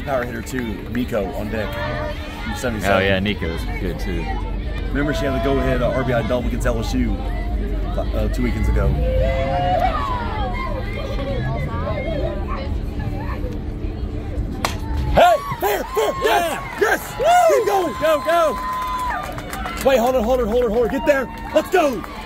power hitter too, Nico on deck. From 77. Oh yeah, Nico's good too. Remember she had the go-ahead RBI double against LSU 2 weekends ago. Hey, fair, yes, yes, woo! Keep going, go. Wait, hold on, get there, let's go.